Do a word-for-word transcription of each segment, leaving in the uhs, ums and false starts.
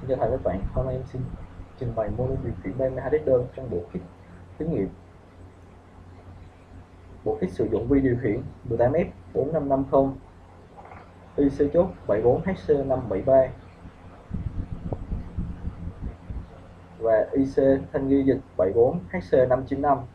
Xin chào thầy các bạn, hôm nay em xin trình bày mô điều khiển bay hai đơn trong bộ kit thí nghiệm. Bộ kit sử dụng vi điều khiển mười tám F bốn năm năm không, i xê chốt bảy bốn H C năm bảy ba và i xê thanh ghi dịch bảy bốn H C năm chín năm.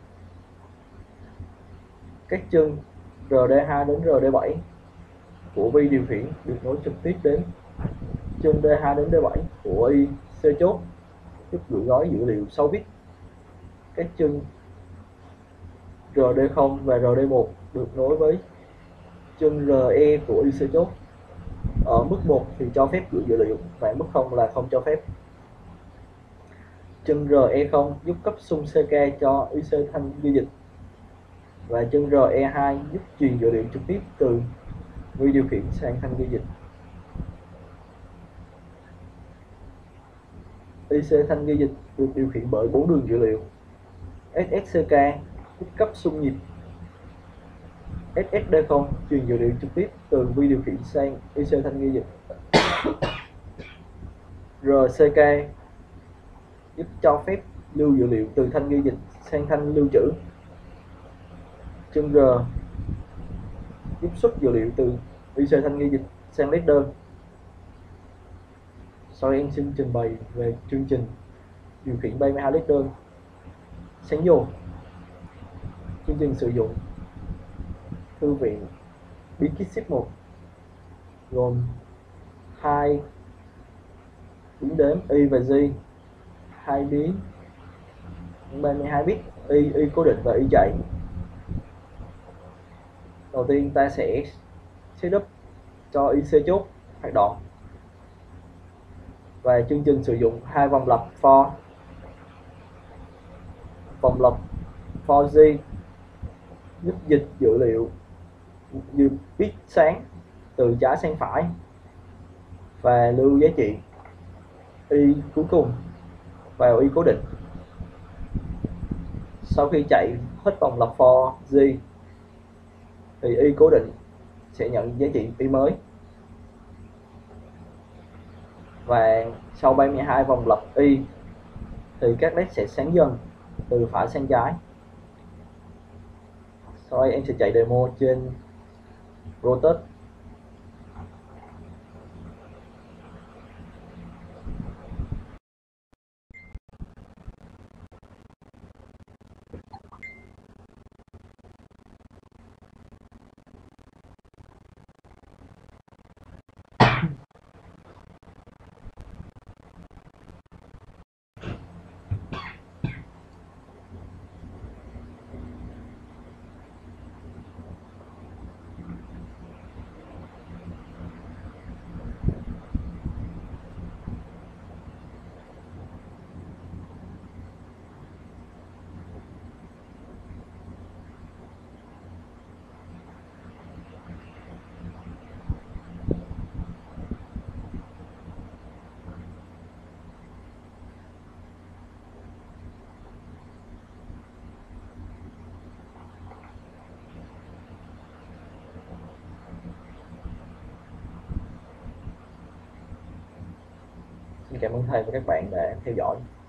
Các chân R D hai đến R D bảy của vi điều khiển được nối trực tiếp đến chân D hai đến D bảy của i xê chốt giúp gửi gói dữ liệu sáu bit. Các chân R D không và R D một được nối với chân RE của i xê chốt. Ở mức một thì cho phép gửi dữ liệu và mức không là không cho phép. Chân RE không giúp cấp xung xê ca cho i xê thanh ghi dịch và chân RE hai giúp truyền dữ liệu trực tiếp từ vi điều khiển sang thanh ghi dịch. i xê thanh ghi dịch được điều khiển bởi bốn đường dữ liệu. ét ét xê ca giúp cấp xung nhịp, ét ét đê không truyền dữ liệu trực tiếp từ vi điều khiển sang i xê thanh ghi dịch, rờ xê ca giúp cho phép lưu dữ liệu từ thanh ghi dịch sang thanh lưu trữ, chân R giúp xuất dữ liệu từ i xê thanh ghi dịch sang list đơn. Sau đây em xin trình bày về chương trình điều khiển bay hai list đơn sáng vô. Chương trình sử dụng thư viện Bkit một gồm hai biến đếm y và j, hai biến ba mươi hai bit y, y cố định và y chạy. Đầu tiên ta sẽ setup cho i xê chốt hoạt động và chương trình sử dụng hai vòng lặp for. Vòng lặp for j giúp dịch dữ liệu như bit sáng từ trái sang phải và lưu giá trị y cuối cùng vào y cố định. Sau khi chạy hết vòng lặp for j thì y cố định sẽ nhận giá trị y mới, và sau ba mươi hai vòng lặp y thì các led sẽ sáng dần từ phải sang trái. Sau đây em sẽ chạy demo trên Rotus. Xin cảm ơn thầy và các bạn đã theo dõi.